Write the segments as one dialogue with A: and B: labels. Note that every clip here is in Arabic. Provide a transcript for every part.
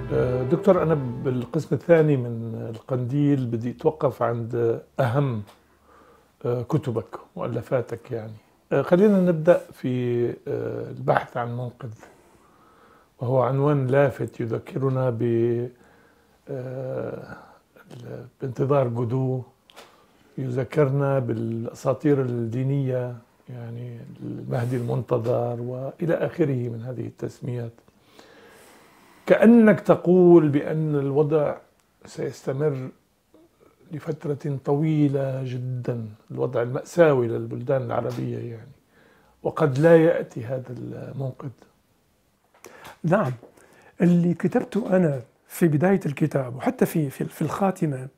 A: دكتور، أنا بالقسم الثاني من القنديل بدي أتوقف عند أهم كتبك مؤلفاتك. يعني خلينا نبدأ في البحث عن منقذ، وهو عنوان لافت يذكرنا بانتظار جودو، يذكرنا بالأساطير الدينية، يعني المهدي المنتظر وإلى آخره من هذه التسميات. كأنك تقول بأن الوضع سيستمر لفترة طويلة جدا، الوضع المأساوي للبلدان العربية يعني، وقد لا يأتي هذا المنقذ.
B: نعم، اللي كتبته أنا في بداية الكتاب وحتى في الخاتمة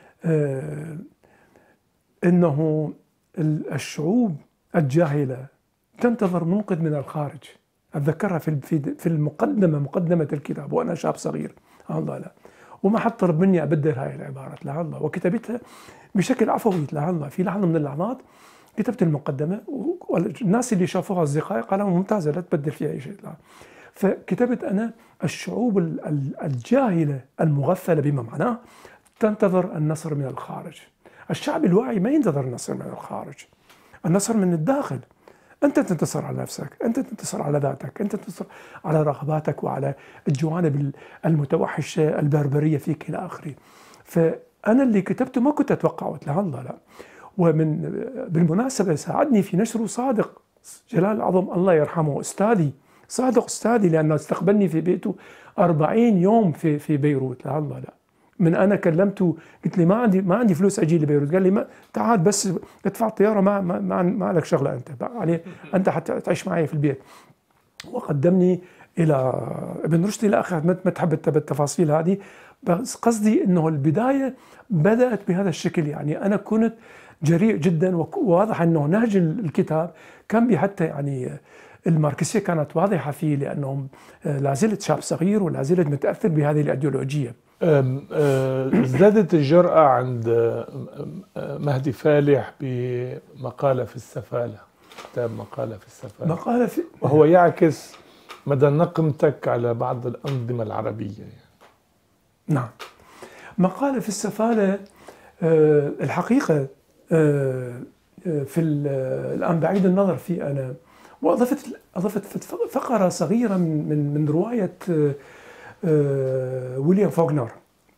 B: إنه الشعوب الجاهلة تنتظر منقذ من الخارج. أتذكرها في المقدمة، مقدمة الكتاب وأنا شاب صغير. الله لا، وما حد طلب مني أبدل هاي العبارات الله، وكتبتها بشكل عفوي الله. في لحظة من اللحظات كتبت المقدمة والناس اللي شافوها أصدقائي قالوا ممتازة، لا تبدل فيها أي شيء. فكتبت أنا الشعوب الجاهلة المغفلة بما معناه تنتظر النصر من الخارج. الشعب الواعي ما ينتظر النصر من الخارج، النصر من الداخل. أنت تنتصر على نفسك، أنت تنتصر على ذاتك، أنت تنتصر على رغباتك وعلى الجوانب المتوحشة البربرية فيك إلى آخره. فأنا اللي كتبته ما كنت أتوقعه الله لا. بالمناسبة ساعدني في نشره صادق جلال العظم الله يرحمه، أستاذي صادق، أستاذي، لأنه استقبلني في بيته 40 يوم في بيروت الله لا. من أنا كلمته قلت لي ما عندي فلوس أجي لبيروت، قال لي تعال بس ادفع الطيارة، ما لك شغلة أنت يعني، أنت حتى تعيش معي في البيت. وقدمني إلى ابن رشد إلى آخره. ما تحب التفاصيل هذه، بس قصدي إنه البداية بدأت بهذا الشكل. يعني أنا كنت جريء جدا، وواضح إنه نهج الكتاب كان بي حتى يعني الماركسية كانت واضحة فيه، لأنه لازلت شاب صغير ولازلت متأثر بهذه الأيديولوجية.
A: ازدادت الجرأة عند مهدي فالح بمقالة في السفالة، كتاب مقالة في السفالة، وهو يعكس مدى نقمتك على بعض الأنظمة العربية يعني.
B: نعم، مقالة في السفالة الحقيقة الآن بعيد النظر في أنا، وأضفت فقرة صغيرة من رواية ويليام فوغنر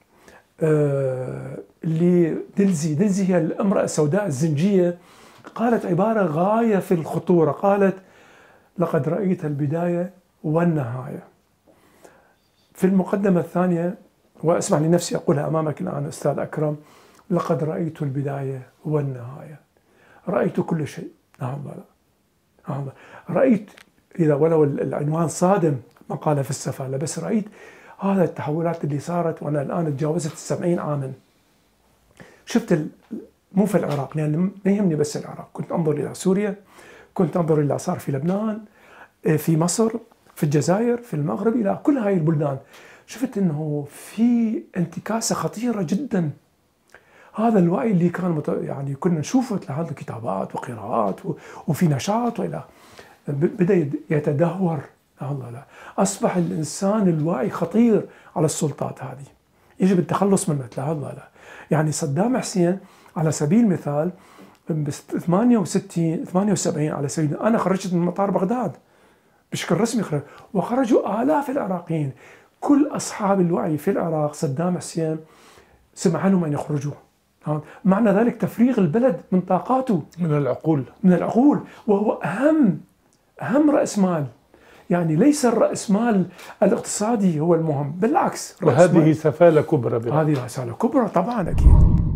B: اللي ديلزي هي الامرأة السوداء الزنجية، قالت عبارة غاية في الخطورة. قالت: لقد رأيت البداية والنهاية. في المقدمة الثانية، وأسمح لنفسي أقولها أمامك الآن أستاذ أكرم: لقد رأيت البداية والنهاية، رأيت كل شيء. الله، رأيت، إذا ولو العنوان صادم، مقالة في السفالة، بس رأيت هذا التحولات اللي صارت، وأنا الآن تجاوزت 70 عاما. شفت مو في العراق، لأن يعني ما يهمني بس العراق، كنت أنظر إلى سوريا، كنت أنظر إلى صار في لبنان، في مصر، في الجزائر، في المغرب، إلى كل هاي البلدان. شفت أنه في انتكاسة خطيرة جدا. هذا الوعي اللي كان يعني كنا نشوفه لهذه كتابات وقراءات وفي نشاط وإلى، بدأ يتدهور. الله لا، أصبح الإنسان الواعي خطير على السلطات هذه، يجب التخلص منه. الله لا، يعني صدام حسين على سبيل المثال ب 78 على سبيل، أنا خرجت من مطار بغداد بشكل رسمي، وخرجوا آلاف العراقيين. كل أصحاب الوعي في العراق صدام حسين سمح لهم أن يخرجوا. معنى ذلك تفريغ البلد من طاقاته، من العقول، وهو أهم رأس مال. يعني ليس الرأس مال الاقتصادي هو المهم، بالعكس.
A: وهذه سفالة كبرى،
B: هذه سفالة كبرى طبعا أكيد.